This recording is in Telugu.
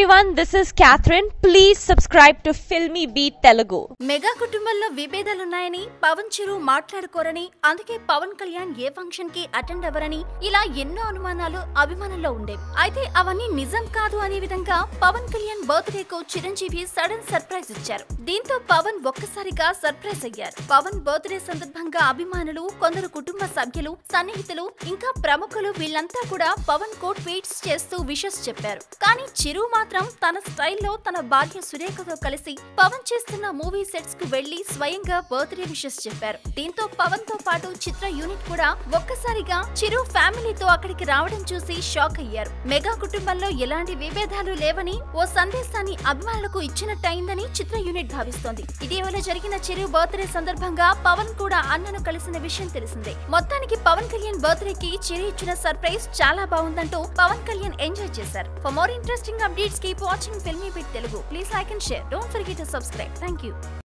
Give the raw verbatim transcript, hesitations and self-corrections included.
everyone, this is Catherine. Please subscribe to Filmy Beat Telugu. Mega కుటుంబంలో విభేదాలున్నాయని పవన్ చిరు మాట్లాడుకోరని అందుకే పవన్ కళ్యాణ్ ఏ ఫంక్షన్ కి అటెండ్ అవ్వరని ఇలా ఎన్నో అనుమానాలు అభిమానుల్లో ఉండేవి. అయితే అవన్నీ నిజం కాదు అనే విధంగా పవన్ కళ్యాణ్ బర్త్డే కు చిరంజీవి సడన్ సర్ప్రైజ్ ఇచ్చారు. దీంతో పవన్ ఒక్కసారిగా సర్ప్రైజ్ అయ్యారు. పవన్ బర్త్డే సందర్భంగా అభిమానులు, కొందరు కుటుంబ సభ్యులు, సన్నిహితులు, ఇంకా ప్రముఖులు వీళ్ళంతా కూడా పవన్ కు ట్వీట్స్ చేస్తూ విషెస్ చెప్పారు. కానీ చిరు మాత్రం తన స్టైల్లో తన భార్య సురేఖతో కలిసి పవన్ చేస్తున్న మూవీ సెట్స్ కు వెళ్లి స్వయంగా బర్త్డే విషెస్ చెప్పారు. దీంతో పవన్ తో పాటు చిత్ర యూనిట్ కూడా ఒక్కసారిగా చిరు ఫ్యామిలీతో అక్కడికి రావడం చూసి షాక్ అయ్యారు. మెగా కుటుంబంలో ఎలాంటి విభేదాలు లేవని ఓ సందేశాన్ని అభిమానులకు ఇచ్చినట్టయిందని చిత్ర యూనిట్ భావిస్తోంది. ఇటీవల జరిగిన చిరు బర్త్డే సందర్భంగా పవన్ కూడా అన్నను కలిసిన విషయం తెలిసిందే. మొత్తానికి పవన్ కళ్యాణ్ బర్త్డే కి చిరు ఇచ్చిన సర్ప్రైజ్ చాలా బాగుందంటూ పవన్ కళ్యాణ్ ఎంజాయ్ చేశారు. For more interesting updates, keep watching Filmy Beat Telugu. Please like and share. Don't forget to subscribe. Thank you.